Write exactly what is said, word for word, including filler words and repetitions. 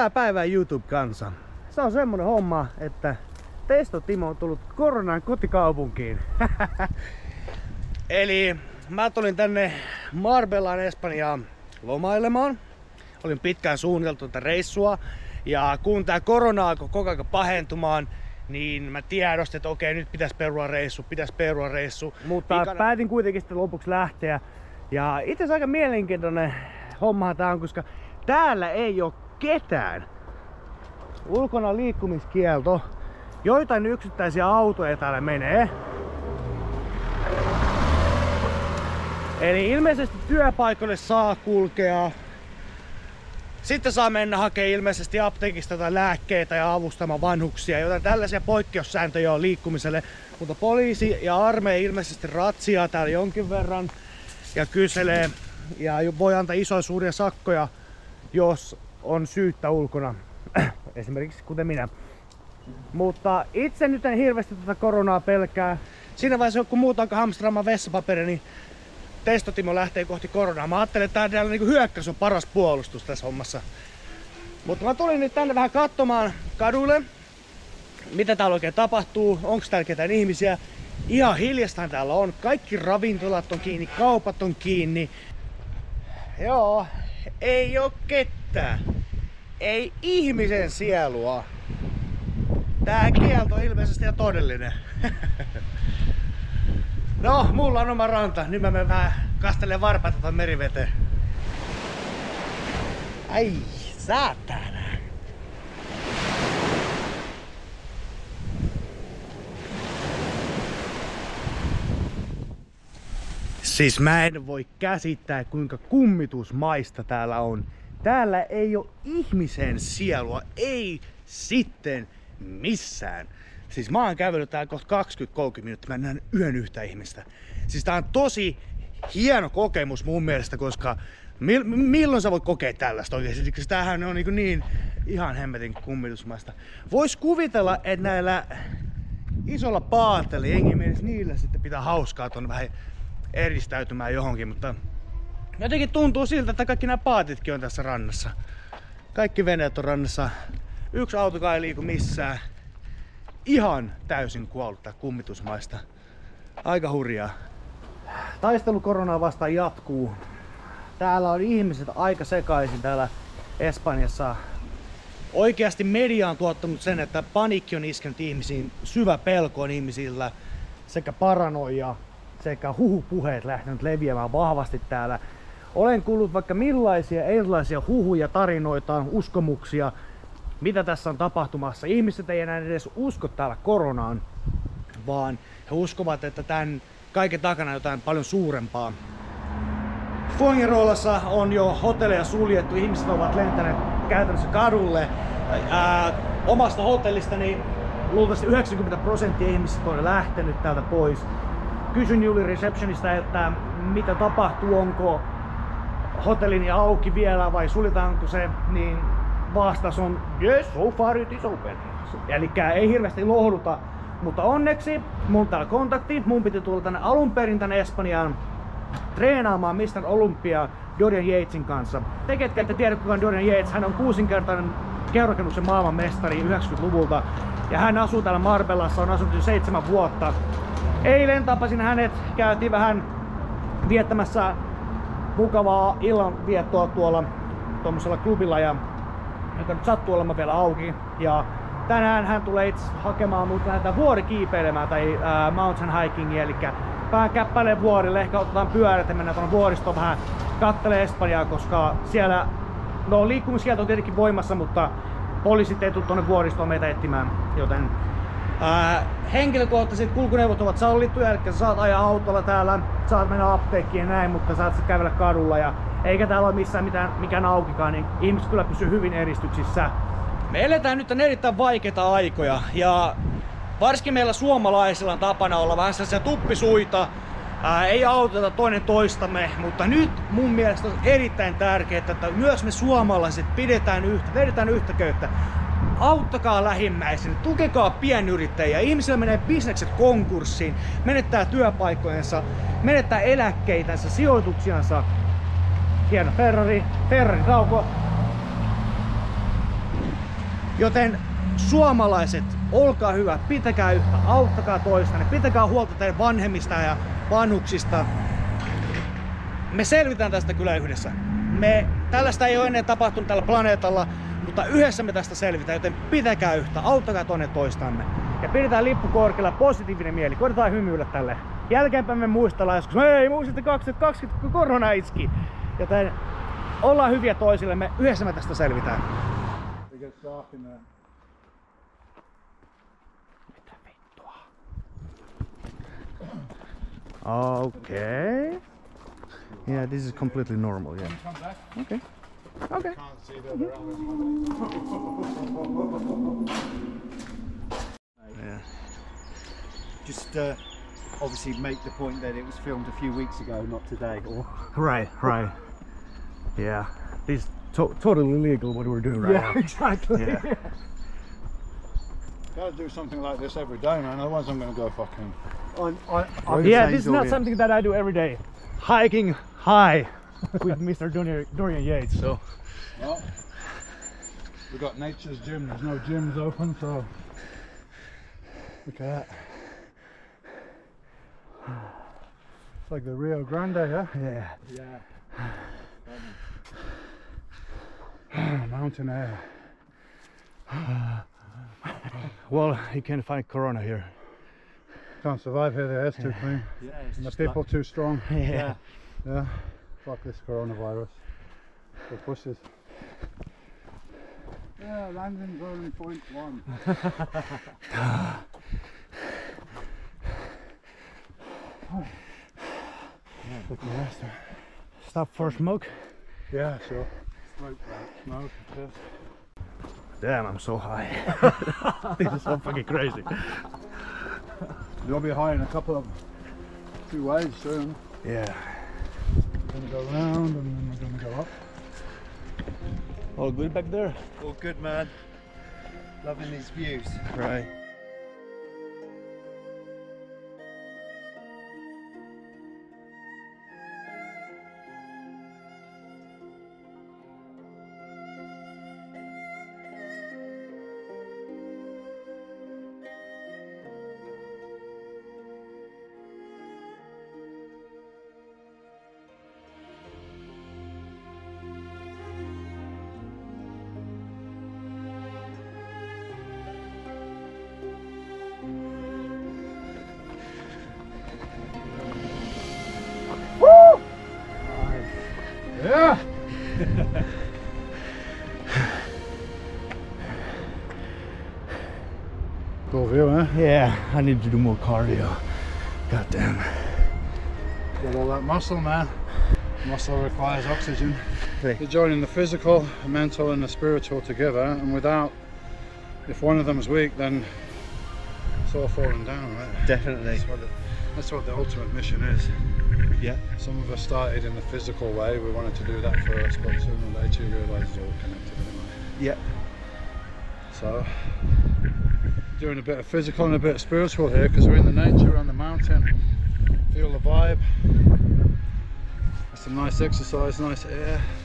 Hyvää päivää YouTube-kansa. Se on semmonen homma, että Testo Timo on tullut koronan kotikaupunkiin. Eli mä tulin tänne Marbellaan Espanjaan lomailemaan. Olin pitkään suunniteltu tätä reissua. Ja kun tää korona alkoi koko ajan pahentumaan, niin mä tiedostin, että okei, nyt pitäisi perua reissu, pitäisi perua reissu. Mutta Ikana... päätin kuitenkin sitten lopuksi lähteä. Ja itse asiassa aika mielenkiintoinen hommahan tää on, koska täällä ei oo ketään. Ulkona liikkumiskielto. Joitain yksittäisiä autoja täällä menee. Eli ilmeisesti työpaikoille saa kulkea. Sitten saa mennä hakemaan ilmeisesti apteekista tai lääkkeitä ja avustamaan vanhuksia, joten tällaisia poikkeussääntöjä on liikkumiselle. Mutta poliisi ja armeija ilmeisesti ratsiaa täällä jonkin verran ja kyselee ja voi antaa isoja suuria sakkoja, jos on syyttä ulkona. Esimerkiksi kuten minä. Mutta itse nyt en hirveästi tätä koronaa pelkää. Siinä vaiheessa, kun muut alkaa hamstraamaan vessapaperia, niin Testo Timo lähtee kohti koronaa. Mä ajattelin, että täällä niinku hyökkäys on paras puolustus tässä hommassa. Mutta mä tulin nyt tänne vähän katsomaan kaduille, mitä täällä oikein tapahtuu, onko täällä ketään ihmisiä. Ihan hiljastahan täällä on. Kaikki ravintolat on kiinni, kaupat on kiinni. Joo, ei oo ketään. Ei ihmisen sielua. Tää kielto on ilmeisesti ihan todellinen. No, mulla on oma ranta. Nyt mä menen vähän kastelemaan varpaita tuon meriveteen. Ai, saatana. Siis mä en voi käsittää, kuinka kummitusmaista täällä on. Täällä ei oo ihmisen sielua, ei sitten missään. Siis mä oon kävellyt täällä kohta kaksikymmentä kolmekymmentä minuuttia, mä en näe yhden yhtä ihmistä. Siis tää on tosi hieno kokemus mun mielestä, koska mil, milloin sä voit kokea tällaista oikeesti? Siis tämähän on niin, niin ihan hemmetin kummitusmaista. Vois kuvitella, että näillä isolla paatella jengi menisi niillä sitten pitää hauskaa tuonne vähän eristäytymään johonkin, mutta jotenkin tuntuu siltä, että kaikki nämä paatitkin on tässä rannassa. Kaikki veneet on rannassa. Yksi autokaan ei liiku missään. Ihan täysin kuollutta kummitusmaista. Aika hurjaa. Taistelu koronaa vastaan jatkuu. Täällä on ihmiset aika sekaisin täällä Espanjassa. Oikeasti media on tuottanut sen, että paniikki on iskenyt ihmisiin. Syvä pelko on ihmisillä. Sekä paranoia sekä huhupuheet lähtenyt leviämään vahvasti täällä. Olen kuullut vaikka millaisia erilaisia huhuja, tarinoita, uskomuksia, mitä tässä on tapahtumassa. Ihmiset ei enää edes usko täällä koronaan, vaan he uskovat, että tämän kaiken takana on jotain paljon suurempaa. Fuengiroolassa on jo hotelleja suljettu, ihmiset ovat lentäneet käytännössä kadulle. Ää, omasta hotellistani luultavasti yhdeksänkymmentä prosenttia ihmisistä on lähtenyt täältä pois. Kysyn Juli receptionista, että mitä tapahtuu, onko hotellini auki vielä vai suljetaanko se, niin vastaus on yes, so far it is open. Elikkä ei hirveästi lohduta, mutta onneksi mulla on täällä kontakti. Mun piti tulla tänne alun perin tänne Espanjaan treenaamaan mister Olympia Dorian Yatesin kanssa. Te ketkä ette tiedä kuka on Dorian Yates, hän on kuusinkertainen keurokennuksen maailmanmestari yhdeksänkymmentäluvulta. Ja hän asuu täällä Marbellassa, on asunut jo seitsemän vuotta. Eilen tapasin hänet, käytiin vähän viettämässä mukavaa illanviettoa tuolla tuommoisella klubilla, ja, joka nyt sattuu olemaan vielä auki. Ja tänään hän tulee itse hakemaan mut lähdetään vuorikiipeilemään tai ää, mountain hikingia, eli vähän käppäilee vuorille, ehkä otetaan pyörät ja mennään tuonne vuoristoon vähän kattelee Espanjaa, koska siellä no liikkumiskielto on tietenkin voimassa, mutta poliisit ei tule tuonne vuoristoon meitä etsimään, joten ää, henkilökohtaiset kulkuneuvot ovat sallittuja, eli sä saat ajaa autolla täällä, saat mennä apteekkiin ja näin, mutta saat kävellä kadulla ja eikä täällä ole missään mitään, mikään aukikaan, niin ihmiset kyllä pysyy hyvin eristyksissä. Me eletään nyt erittäin vaikeita aikoja ja varsinkin meillä suomalaisilla on tapana olla vähän sellaisia tuppisuita, ää, ei auteta toinen toistamme, mutta nyt mun mielestä on erittäin tärkeää, että myös me suomalaiset pidetään yhtä, vedetään yhtä köyttä. Auttakaa lähimmäisen, tukekaa pienyrittäjiä. Ihmisillä menee bisnekset konkurssiin, menettää työpaikkojensa, menettää eläkkeitänsä, sijoituksiansa. Hieno Ferrari, Ferrari tauko. Joten suomalaiset, olkaa hyvä, pitäkää yhtä, auttakaa toistanne, pitäkää huolta teidän vanhemmista ja vanhuksista. Me selvitään tästä kyllä yhdessä. Me, tällaista ei ole ennen tapahtunut tällä planeetalla, mutta yhdessä me tästä selvitään, joten pitäkää yhtä, auttakaa toinen toistamme. Ja pidetään lippu korkealla, positiivinen mieli, koitetaan hymyillä tälle. Jälkeenpäin me muistellaan joskus, hei muistitte kaksituhattakaksikymmentä, kun korona iski. Joten ollaan hyviä toisillemme, yhdessä me tästä selvitään. Mitä vittua? Okay. Yeah, this is completely normal, yeah. Okay. Okay. Yeah. Just uh, obviously make the point that it was filmed a few weeks ago, not today. Or... Right, right. Yeah. This is to totally illegal what we're doing right yeah, now. Exactly. Yeah. Gotta do something like this every day, man. Otherwise, I'm gonna go fucking. I'm, I, I'm Yeah, this is not something that I do every day. Hiking high with Mister Dorian, Dorian Yates. So. Well, we got nature's gym. There's no gyms open, so look at that. It's like the Rio Grande, huh? Yeah. Yeah. Mountain air. Well, you can't find corona here. Can't survive here. The air's too clean. Yeah, it's And the just people like, too strong. Yeah. Yeah. Fuck this coronavirus. The pushes. Yeah, landing zone point one. Stop for smoke. Yeah, sure. Smoke, smoke, yes. Damn, I'm so high. This is so fucking crazy. You'll be high in a couple of two ways soon. Yeah. We're gonna go round and then we're gonna go up. All good back there? all good, man. Loving these views. Right. Yeah! Cool view, huh? Yeah, I need to do more cardio. God damn. Got all that muscle, man. Muscle requires oxygen. Hey. You're joining the physical, the mental and the spiritual together, and without, if one of them's weak, then it's all falling down, right? Definitely. That's what, it, that's what the ultimate mission is. Yeah. Some of us started in the physical way, we wanted to do that first, but sooner or later you realise it's all connected anyway. Yeah. So, doing a bit of physical and a bit of spiritual here, because we're in the nature, on the mountain. Feel the vibe. Some nice exercise, nice air.